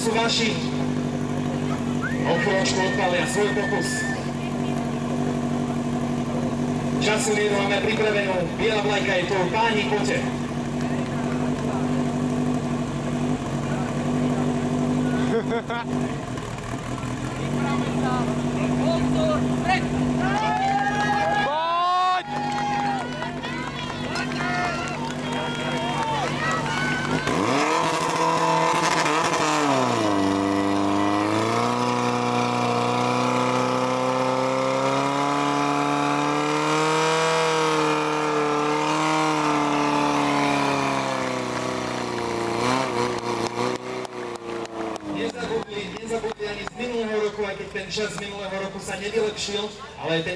sú vaši. O chvíľočku odpalia svoj pokus. Času lídu máme pripravenú, biela vlajka je tu, páni, poďte. Nezabudli ani z minulého roku, aj keď ten čas z minulého roku sa nevylepšil, ale ten